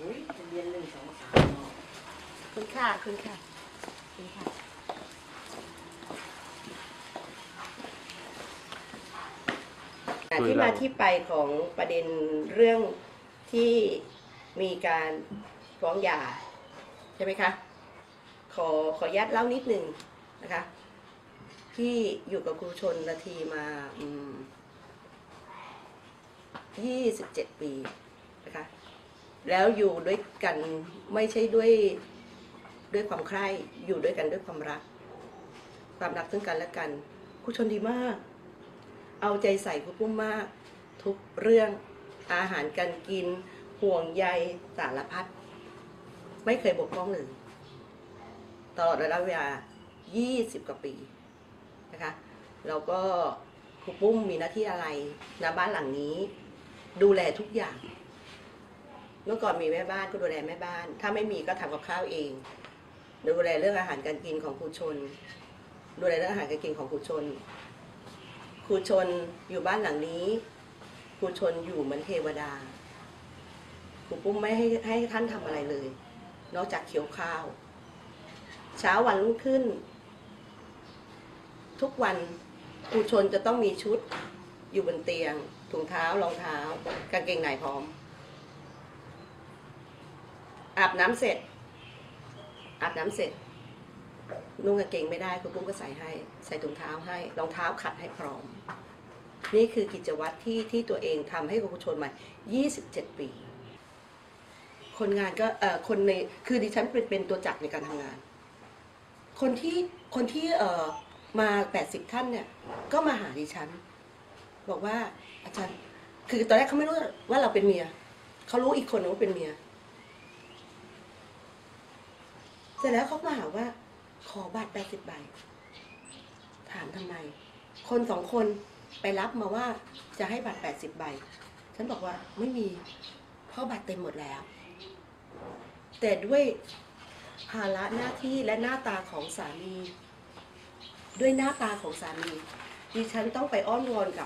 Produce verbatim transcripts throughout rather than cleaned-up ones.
จะเรียนหนึ่งสองสามคุณค่ะคุณค่ะคุณค่ะที่มาที่ไปของประเด็นเรื่องที่มีการฟ้องหย่าใช่ไหมคะขอขอยัดเล่านิดหนึ่งนะคะที่อยู่กับครูชนละทีมายี่สิบเจ็ดปีนะคะแล้วอยู่ด้วยกันไม่ใช่ด้วยด้วยความใคร่อยู่ด้วยกันด้วยความรักความรักซึ่งกันและกันครูชนดีมากเอาใจใส่ครูปุ้มมากทุกเรื่องอาหารการกินห่วงใยสารพัดไม่เคยบกพร่องเลยตลอดระยะเวลายี่สิบกว่าปีนะคะแล้วก็ครูปุ้มมีหน้าที่อะไรณบ้านหลังนี้ดูแลทุกอย่างเมื่อก่อนมีแม่บ้านก็ดูแลแม่บ้านถ้าไม่มีก็ทำกับข้าวเองดูแลเรื่องอาหารการกินของครูชนดูแลเรื่องอาหารการกินของครูชนครูชนอยู่บ้านหลังนี้ครูชนอยู่เหมือนเทวดาครูปุ้มไม่ให้ให้ท่านทำอะไรเลยนอกจากเคี้ยวข้าวเช้าวันรุ่งขึ้นทุกวันครูชนจะต้องมีชุดอยู่บนเตียงถุงเท้ารองเท้ากางเกงในพร้อมอาบน้ำเสร็จอาบน้ำเสร็จนุ่งกางเกงไม่ได้ครูปุ้มก็ใส่ให้ใส่ถุงเท้าให้รองเท้าขัดให้พร้อมนี่คือกิจวัตรที่ที่ตัวเองทำให้ครูชนมายี่สิบเจ็ดปีคนงานก็เอ่อคนในคือดิฉันเป็นเป็นตัวจักรในการทำงานคนที่คนที่เอ่อมาแปดสิบท่านเนี่ยก็มาหาดิฉันบอกว่าอาจารย์คือตอนแรกเขาไม่รู้ว่าเราเป็นเมียเขารู้อีกคนนึงว่าเป็นเมียเสร็จแล้วเขามาหาว่าขอบัตรแปดสิบใบถามทำไมคนสองคนไปรับมาว่าจะให้บัตรแปดสิบใบฉันบอกว่าไม่มีเพราะบัตรเต็มหมดแล้วแต่ด้วยภาระหน้าที่และหน้าตาของสามีด้วยหน้าตาของสามีดิฉันต้องไปอ้อนวอนกับ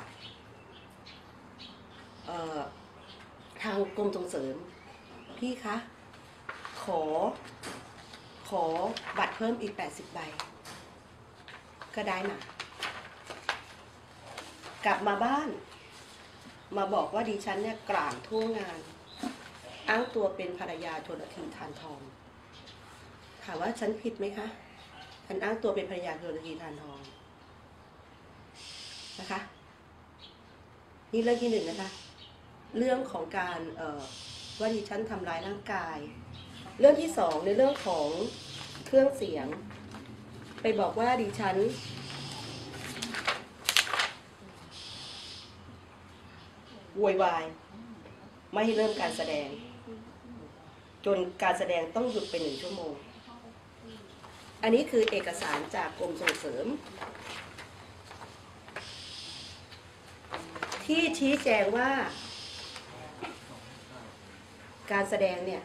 ทางกรมส่งเสริมพี่คะขอขอบัตรเพิ่มอีกแปดสิบใบก็ได้มากลับมาบ้านมาบอกว่าดิฉันเนี่ยกลางทั่วงานอ้างตัวเป็นภรรยาชลทีทานทองถามว่าฉันผิดไหมคะฉันอ้างตัวเป็นภรรยาชลทีทานทองนะคะนี่เรื่องที่หนึ่งนะคะเรื่องของการเอ่อว่าดิฉันทำร้ายร่างกายเรื่องที่สองในเรื่องของเครื่องเสียงไปบอกว่าดิฉันโวยวายไม่ให้เริ่มการแสดงจนการแสดงต้องหยุดไปหนึ่งชั่วโมงอันนี้คือเอกสารจากกรมส่งเสริมที่ชี้แจงว่าการแสดงเนี่ย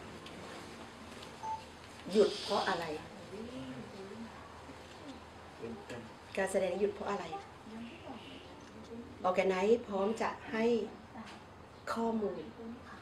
หยุดเพราะอะไรการแสดงหยุดเพราะอะไรออร์แกไนซ์พร้อมจะให้ข้อมูล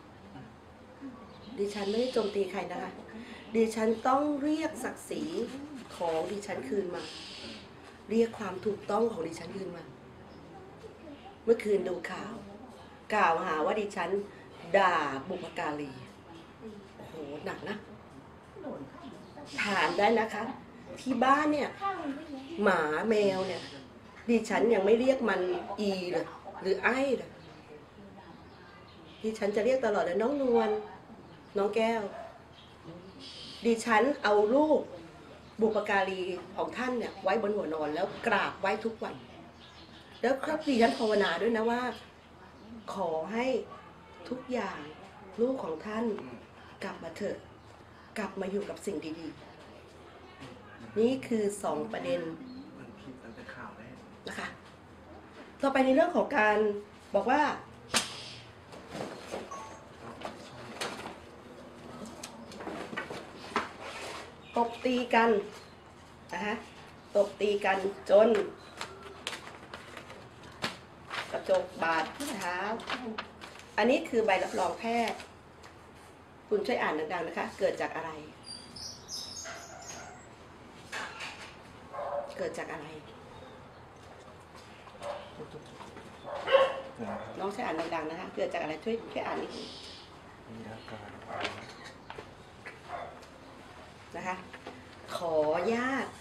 ดิฉันไม่ได้โจมตีใครนะคะดิฉันต้องเรียกศักดิ์ศรีของดิฉันคืนมาเรียกความถูกต้องของดิฉันคืนมาเมื่อคืนดูข่าวกล่าวหาว่าดิฉันด่าบุพการีโอ้โหหนักนะถามได้นะคะที่บ้านเนี่ยหมาแมวเนี่ยดิฉันยังไม่เรียกมันอีเลยหรือไอ้เลยดิฉันจะเรียกตลอดเลยน้องนวลน้องแก้วดิฉันเอารูปบุพการีของท่านเนี่ยไว้บนหัวนอนแล้วกราบไว้ทุกวันแล้วครับดิฉันภาวนาด้วยนะว่าขอให้ทุกอย่างลูกของท่านกลับมาเถอะกลับมาอยู่กับสิ่งดีๆนี่คือสองประเด็นนะคะต่อไปในเรื่องของการบอกว่าตบตีกันนะคะตบตีกันจนกระจกบาดที่เท้าอันนี้คือใบรับรองแพทย์คุณช่วยอ่านดังๆนะคะ เกิดจากอะไร เกิดจากอะไร น้องช่วยอ่านดังๆนะคะ เกิดจากอะไร ช่วยช่วยอ่านนิดนึงมีอาการนะคะ ขอญาต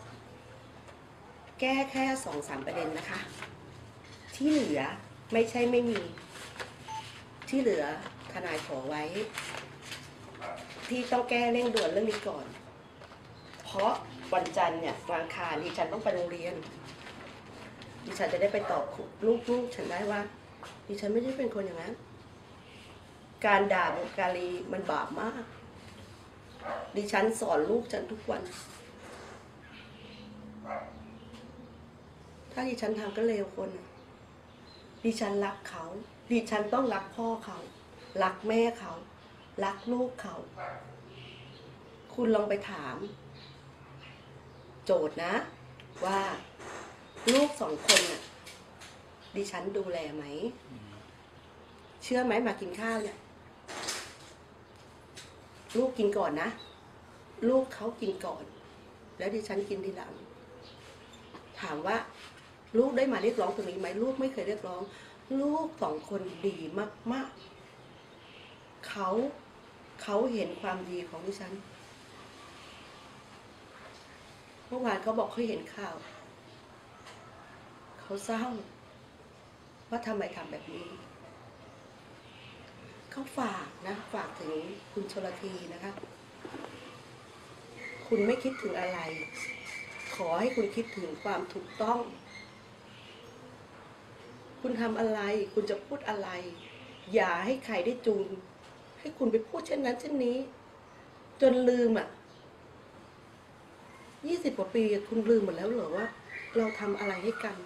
แก้แค่สองสามประเด็นนะคะ ที่เหลือไม่ใช่ไม่มี ที่เหลือทนายขอไว้ ที่ต้องแก้เร่งด่วนเรื่องนี้ก่อน เพราะวันจันทร์เนี่ยวันอังคารดิฉันต้องไปโรงเรียน ดิฉันจะได้ไปตอบลูกๆฉันได้ว่า ดิฉันไม่ได้เป็นคนอย่างนั้น การด่าบุพการีมันบาปมาก ดิฉันสอนลูกฉันทุกวัน ถ้าดิฉันทำก็เลวคน ดิฉันรักเขา ดิฉันต้องรักพ่อเขา รักแม่เขา รักลูกเขา คุณลองไปถาม โจทย์นะ ว่าลูกสองคนน่ะ ดิฉันดูแลไหม เชื่อไหมมากินข้าวเนี่ย ลูกกินก่อนนะ ลูกเขากินก่อน แล้วดิฉันกินทีหลัง ถามว่า ลูกได้มาเรียกร้องตรงนี้ไหมลูกไม่เคยเรียกร้อง ลูกสองคนดีมากๆเขาเขาเห็นความดีของดิฉันเมื่อวานเขาบอกเขาเห็นข่าวเขาเศร้าว่าทำไมทำแบบนี้เขาฝากนะฝากถึงคุณชลธีนะคะคุณไม่คิดถึงอะไรขอให้คุณคิดถึงความถูกต้องคุณทำอะไรคุณจะพูดอะไร อย่าให้ใครได้จูงให้คุณไปพูดเช่นนั้นเช่นนี้จนลืมอ่ะยี่สิบกว่าปีคุณลืมหมดแล้วเหรอว่าเราทำอะไรให้กัน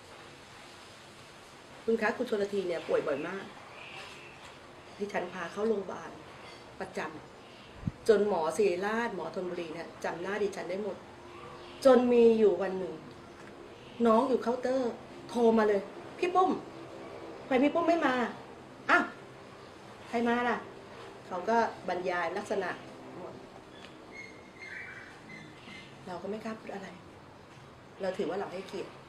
คุณคะคุณชลธีเนี่ยป่วยบ่อยมากดิฉันพาเข้าโรงพยาบาลประจำจนหมอศิริราชหมอธนบุรีเนี่ยจำหน้าดิฉันได้หมดจนมีอยู่วันหนึ่งน้องอยู่เคาน์เตอร์โทรมาเลยพี่ปุ้มทำไมพี่ปุ้มไม่มาอ้าวใครมาล่ะเขาก็บรรยายลักษณะเราก็ไม่กล้าพูดอะไรเราถือว่าเราให้เกียรติ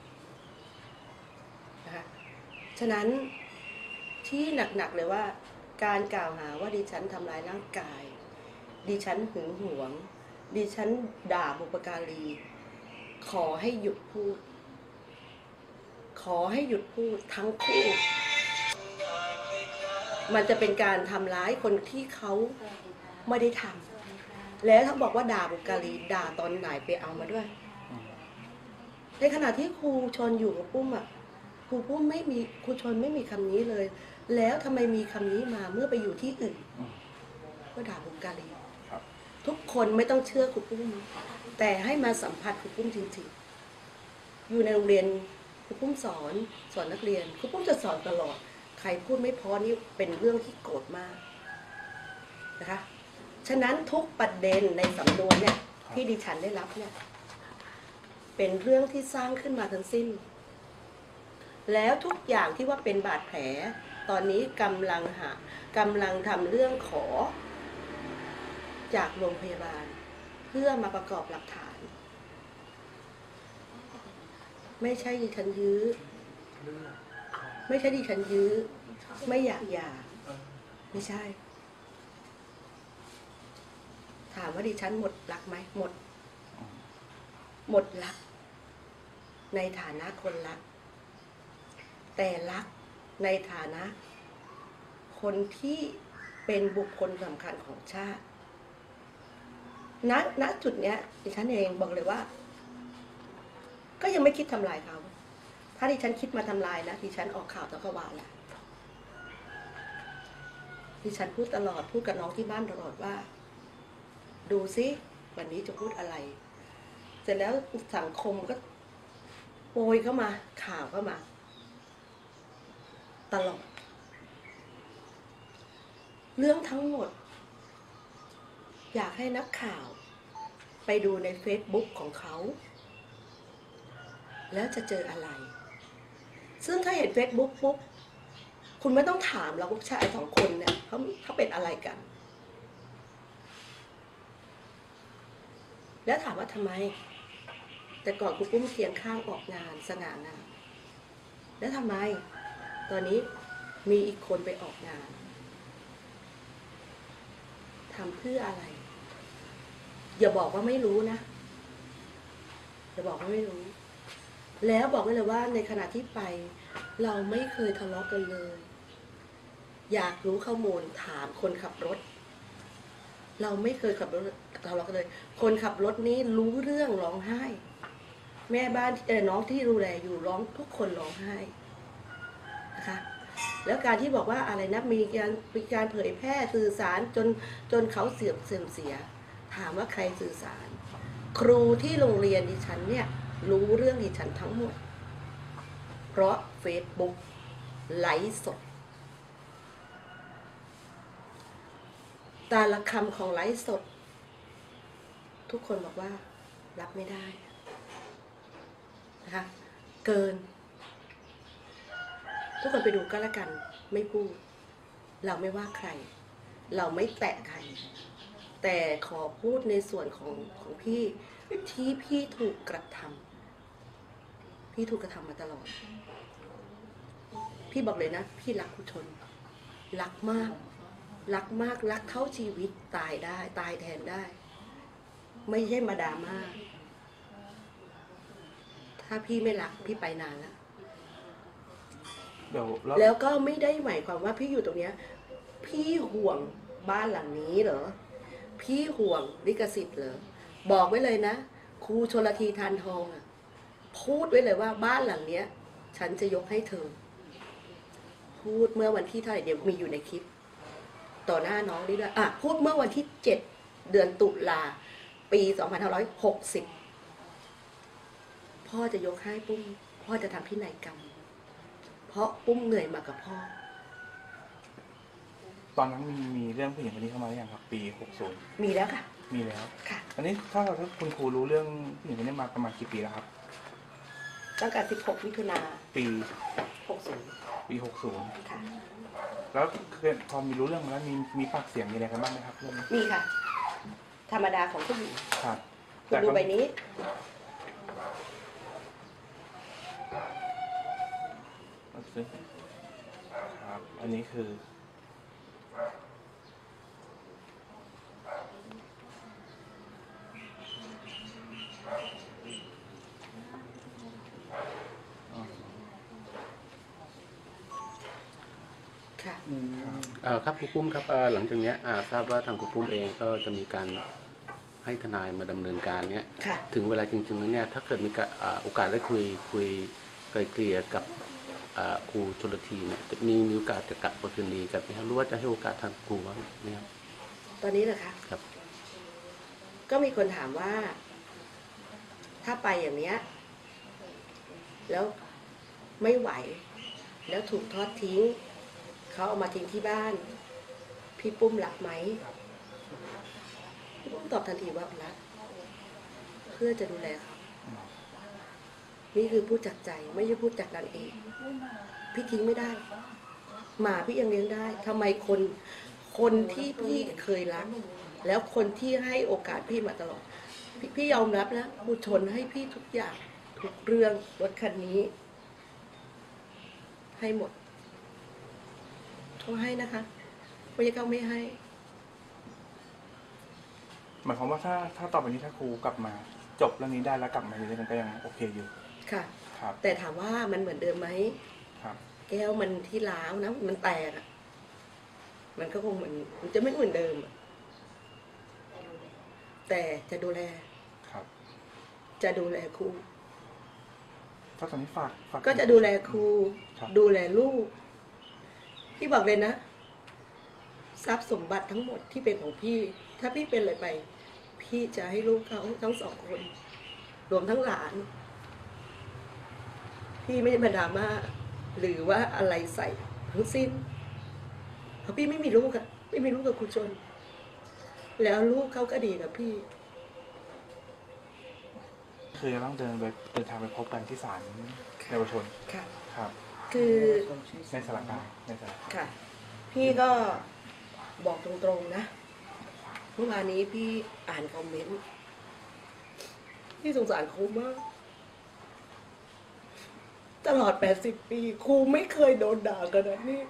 นะคะฉะนั้นที่หนักๆเลยว่าการกล่าวหาว่าดิฉันทำร้ายร่างกายดิฉันหึงหวงดิฉันด่าบุพการีขอให้หยุดพูดขอให้หยุดพูดทั้งคู่มันจะเป็นการทำร้ายคนที่เขาไม่ได้ทำแล้วถ้าบอกว่าด่าบุพการีด่าตอนไหนไปเอามาด้วยในขณะที่ครูชนอยู่กับปุ้มอ่ะครูปุ้มไม่มีครูชนไม่มีคำนี้เลยแล้วทำไมมีคำนี้มาเมื่อไปอยู่ที่อื่นก็ด่าบุพการีทุกคนไม่ต้องเชื่อครูปุ้มแต่ให้มาสัมผัสครูปุ้มจริงๆอยู่ในโรงเรียนครูปุ้มสอนสอนนักเรียนครูปุ้มจะสอนตลอดใครพูดไม่พอนี่เป็นเรื่องที่โกรธมากนะคะฉะนั้นทุกประเด็นในสำนวนเนี่ยที่ดิฉันได้รับเนี่ยเป็นเรื่องที่สร้างขึ้นมาทั้งสิ้นแล้วทุกอย่างที่ว่าเป็นบาดแผลตอนนี้กำลังหากำลังทำเรื่องขอจากโรงพยาบาลเพื่อมาประกอบหลักฐานไม่ใช่ดิฉันยื้อไม่ใช่ดิฉันยื้อไม่อยากหย่าไม่ใช่ถามว่าดิฉันหมดรักไหมหมดหมดรักในฐานะคนรักแต่รักในฐานะคนที่เป็นบุคคลสำคัญของชาติณ ณ จุดเนี้ยดิฉันเองบอกเลยว่าก็ยังไม่คิดทำลายเขาถ้าดิฉันคิดมาทำลายนะดิฉันออกข่าวตะกวาแล้วดิฉันพูดตลอดพูดกับน้องที่บ้านตลอดว่าดูซิวันนี้จะพูดอะไรเสร็จแล้วสังคมก็โปรยเข้ามาข่าวเข้ามาตลอดเรื่องทั้งหมดอยากให้นักข่าวไปดูใน เฟซบุ๊ก ของเขาแล้วจะเจออะไรซึ่งถ้าเห็น เฟซบุ๊ก ปุ๊บคุณไม่ต้องถามเราผู้ชายสองคนเนี่ยเขาเขาเป็นอะไรกันแล้วถามว่าทำไม แต่ก่อนครูปุ้มเคียงข้างออกงานสง่างามแล้วทำไม ตอนนี้มีอีกคนไปออกงานทำเพื่ออะไร อย่าบอกว่าไม่รู้นะอย่าบอกว่าไม่รู้ แล้วบอกไว้เลยว่าในขณะที่ไป เราไม่เคยทะเลาะกันเลย อยากรู้ข้อมูลถามคนขับรถ เราไม่เคยขับรถทะเลาะกันเลย คนขับรถนี้รู้เรื่องร้องไห้ แม่บ้านเออน้องที่ดูแลอยู่ร้องทุกคนร้องไห้นะคะแล้วการที่บอกว่าอะไรนะมีการมีการเผยแพร่สื่อสารจนจนเขาเสื่อมเสื่อมเสีย ถามว่าใครสื่อสาร ครูที่โรงเรียนดิฉันเนี่ยรู้เรื่องดิฉันทั้งหมด เพราะ Facebook ไลฟ์สดแต่ละคำของไลฟ์สดทุกคนบอกว่ารับไม่ได้นะคะเกินทุกคนไปดูก็แล้วกันไม่พูดเราไม่ว่าใครเราไม่แตะใครแต่ขอพูดในส่วนของของพี่ที่พี่ถูกกระทำพี่ถูกกระทำมาตลอดพี่บอกเลยนะพี่รักครูชนรักมากรักมากรักเท่าชีวิตตายได้ตายแทนได้ไม่ใช่มาดราม่าถ้าพี่ไม่รักพี่ไปนานแล้วเดี๋ยวแล้วก็ไม่ได้หมายความว่าพี่อยู่ตรงเนี้ยพี่ห่วงบ้านหลังนี้เหรอพี่ห่วงลิขสิทธิ์เหรอบอกไว้เลยนะครูชลธีทานทองอ่ะพูดไว้เลยว่าบ้านหลังเนี้ยฉันจะยกให้เธอพูดเมื่อวันที่เท่าไหร่เดี๋ยวมีอยู่ในคลิปต่อหน้าน้องนี่ด้วยอ่ะพูดเมื่อวันที่เจ็ดเดือนตุลาปีสองพันห้าร้อยหกสิบพ่อจะยกให้ปุ้มพ่อจะทำพินัยกรรมเพราะปุ้มเหนื่อยมากับพ่อตอนนั้นมีมีเรื่องผู้หญิงคนนี้เข้ามาหรือยังครับปีหกสิบมีแล้วค่ะมีแล้วค่ะอันนี้ถ้าเราถ้าคุณครูรู้เรื่องผู้หญิงคนนี้มาประมาณกี่ปีแล้วครับตั้งแต่สิบหกมิถุนาปีหกสิบปีหกสิบค่ะแล้วคือพอมีรู้เรื่องมาแล้วมีมีปากเสียงมีอะไรกันบ้างไหมครับเรื่องนี้มีค่ะธรรมดาของผู้หญิงครับคุณดูใบนี้ครับอันนี้คือค่ะเอ่อครับครูปุ้มครับเอ่อหลังจากเนี้ยอ่าทราบว่าทางครูปุ้มเองก็จะมีการให้ทนายมาดำเนินการเนี้ยถึงเวลาจริงๆแล้วเนี่ยถ้าเกิดมีอ่าโอกาสได้คุยคุยไกลเกลี่ยกับอ่าครูชลธีเนี่ยจะมีมีโอกาสจะกลับมาคืนดีกันไหมครับหรือว่าจะให้โอกาสทางครูบ้างไหมครับตอนนี้เหรอคะครับก็มีคนถามว่า ถ้าไปอย่างเนี้ยแล้วไม่ไหวแล้วถูกทอดทิ้งเขาเอามาทิ้งที่บ้านพี่ปุ้มรักไหมพี่ปุ้มตอบทันทีว่ารักเพื่อจะดูแลเขานี่คือพูดจากใจไม่ใช่พูดจากนั้นเองพี่ทิ้งไม่ได้หมาพี่ยังเลี้ยงได้ทำไมคนคนที่พี่เคยรักแล้วคนที่ให้โอกาสพี่มาตลอด พ, พี่ยอมรับนะครูชนให้พี่ทุกอย่างทุกเรื่องรถคันนี้ให้หมดเขาให้นะคะไม่ใช่เขาไม่ให้หมายความว่าถ้าถ้าต่อไปนี้ถ้าครูกลับมาจบเรื่องนี้ได้แล้วกลับมาอยู่ด้วยกันก็ยังโอเคอยู่ค่ะครับแต่ถามว่ามันเหมือนเดิมไหมครับแก้วมันที่ล้าวนะมันแตกอ่ะมันก็คงเหมือนมันจะไม่เหมือนเดิมแต่จะดูแลครับจะดูแลครูก็ตอนนี้ฝากฝากก็จะดูแลครูดูแลลูกพี่บอกเลยนะทรัพย์สมบัติทั้งหมดที่เป็นของพี่ถ้าพี่เป็นอะไรไปพี่จะให้ลูกเขาทั้งสองคนรวมทั้งหลานพี่ไม่ได้มาดราม่าหรือว่าอะไรใส่ทั้งสิ้นเพราะพี่ไม่มีลูกอะไม่มีลูกกับครูชนแล้วลูกเขาก็ดีกับพี่คือจะต้องเดินไปเดินทางไปพบกันที่ศาลเยาวชนค่ะครับคือในสระกลางในสระค่ะพี่ก็บอกตรงๆนะเมื่อวานนี้พี่อ่านคอมเมนต์พี่สงสารครูมาก ตลอดแปดสิบปีครูไม่เคยโดนด่าขนาดนี้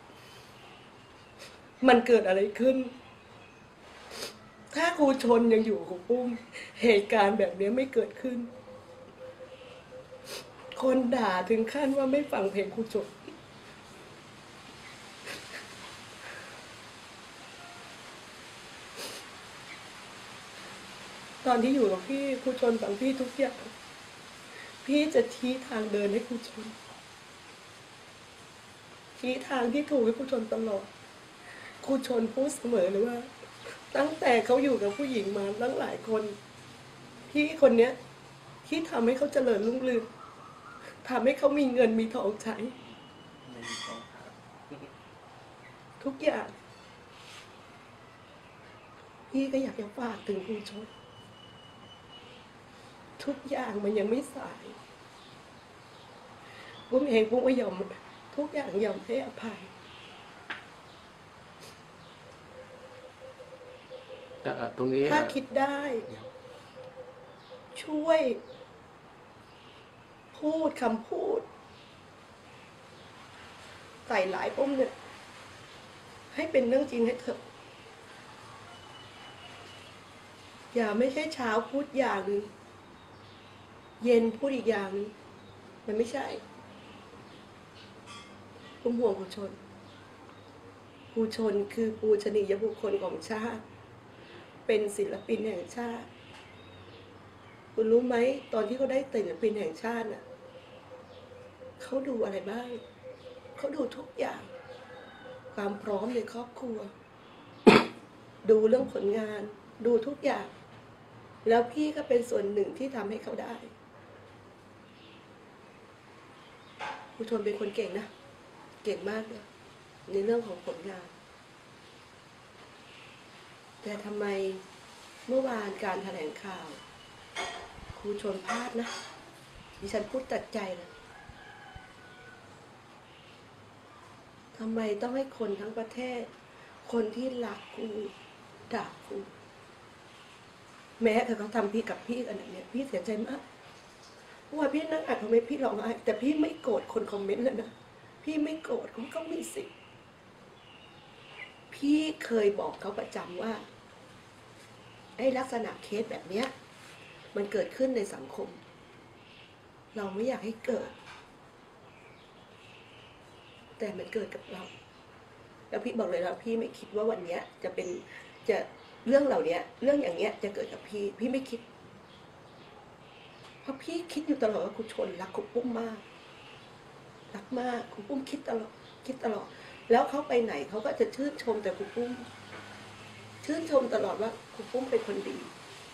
มันเกิดอะไรขึ้น ถ้าครูชนยังอยู่ครูปุ้มเหตุการณ์แบบนี้ไม่เกิดขึ้น คนด่าถึงขั้นว่าไม่ฟังเพลงครูชนตอนที่อยู่กับพี่ครูชนฟังพี่ทุกอย่างพี่จะชี้ทางเดินให้ครูชนชี้ทางที่ถูกให้ครูชนตลอดครูชนพูดเสมอเลยว่าตั้งแต่เขาอยู่กับผู้หญิงมาตั้งหลายคนพี่คนเนี้ยที่ทำให้เขาเจริญรุ่งเรืองทำให้เขามีเงินมีทองใช้ทุกอย่างพี่ก็อยากจะฝากถึงครูชนทุกอย่างมันยังไม่สายผมเองผมก็ยอมทุกอย่างยอมให้อภัยตรงนี้ถ้าคิดได้ช่วยพูดคำพูดใส่หลายปุ้มเนี่ยให้เป็นเรื่องจริงให้เถอะอย่าไม่ใช่เช้าพูดอย่างหนึ่งเย็นพูดอีกอย่างหนึ่งมันไม่ใช่ผมห่วงครูชนครูชนคือปูชนียบุคคลของชาติเป็นศิลปินแห่งชาติคุณรู้ไหมตอนที่เขาได้ศิลปินแห่งชาติน่ะเขาดูอะไรบ้างเขาดูทุกอย่างความพร้อมในครอบครัว ดูเรื่องผลงานดูทุกอย่างแล้วพี่ก็เป็นส่วนหนึ่งที่ทำให้เขาได้ครูชนเป็นคนเก่งนะเก่งมากเลยในเรื่องของผลงานแต่ทำไมเมื่อวานการแถลงข่าวครูชนพลาดนะดิฉันพูดตัดใจเลยทำไมต้องให้คนทั้งประเทศคนที่รักครูด่าครูแม้แต่เขาทำพี่กับพี่กันเนี่ยพี่เสียใจมากว่าพี่นั่งอ่านคอมเมนต์พี่ร้องไห้แต่พี่ไม่โกรธคนคอมเมนต์เลยนะพี่ไม่โกรธเขาก็มีสิทธิ์พี่เคยบอกเขาประจำว่าไอ้ลักษณะเคสแบบเนี้ยมันเกิดขึ้นในสังคมเราไม่อยากให้เกิดแต่มันเกิดกับเราแล้วพี่บอกเลยว่าพี่ไม่คิดว่าวันนี้จะเป็นจะเรื่องเหล่านี้เรื่องอย่างเงี้ยจะเกิดกับพี่พี่ไม่คิดเพราะพี่คิดอยู่ตลอดว่าครูชนรักครูปุ้มมากรักมากครูปุ้มคิดตลอดคิดตลอดแล้วเขาไปไหนเขาก็จะชื่นชมแต่ครูปุ้มชื่นชมตลอดว่าครูปุ้มเป็นคนดี